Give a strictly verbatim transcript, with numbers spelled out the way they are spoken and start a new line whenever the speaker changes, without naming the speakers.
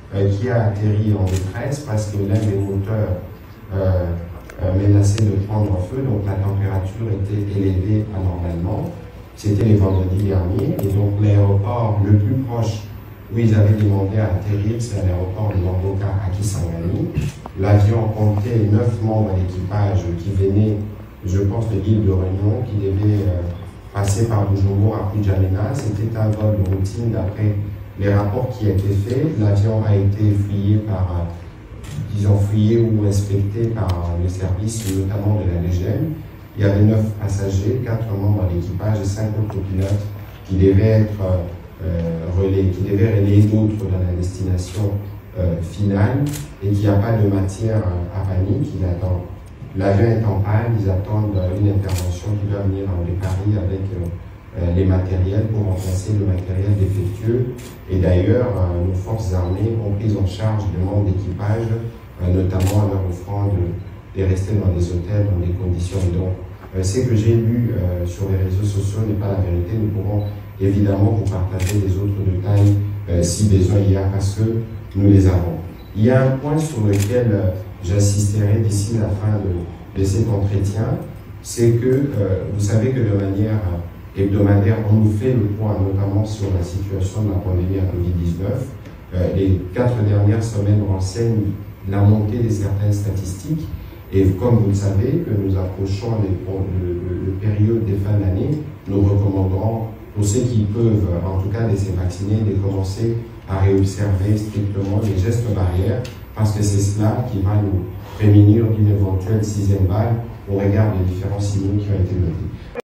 euh, qui a atterri en détresse parce que l'un des moteurs euh, euh, menaçait de prendre feu, donc la température était élevée anormalement. C'était les vendredis derniers, et donc l'aéroport le plus proche où ils avaient demandé à atterrir, c'est à l'aéroport de Mordoka à Kisangani. L'avion comptait neuf membres d'équipage qui venaient, je pense, de l'île de Réunion, qui devaient euh, passer par Bujumbura à N'Djamena. C'était un vol de routine d'après les rapports qui étaient faits. L'avion a été fouillé par, euh, disons, fouillé ou inspecté par les services, notamment de la D G M. Il y avait neuf passagers, quatre membres d'équipage et cinq autres pilotes qui devaient être euh, relais, qui devaient relayer d'autres dans la destination euh, finale et qu'il n'y a pas de matière à panique. Ils attendent. L'avion est en panne, ils attendent une intervention qui doit venir de Paris avec euh, les matériels pour remplacer le matériel défectueux. Et d'ailleurs, euh, nos forces armées ont pris en charge les membres d'équipage, euh, notamment en leur offrant de, de rester dans des hôtels dans des conditions. Donc, euh, ce que j'ai lu euh, sur les réseaux sociaux n'est pas la vérité. Nous pourrons évidemment vous partager les autres détails euh, si besoin il y a, parce que nous les avons. Il y a un point sur lequel euh, j'insisterai d'ici la fin de, de cet entretien, c'est que euh, vous savez que de manière hebdomadaire, on nous fait le point, notamment sur la situation de la pandémie à Covid dix-neuf. Euh, les quatre dernières semaines renseignent la montée de certaines statistiques. Et comme vous le savez, que nous approchons les, le, le, le période des fins d'année, nous recommanderons pour ceux qui peuvent, en tout cas, de se vacciner, de commencer à réobserver strictement les gestes barrières, parce que c'est cela qui va nous prémunir d'une éventuelle sixième vague au regard des différents signaux qui ont été notés.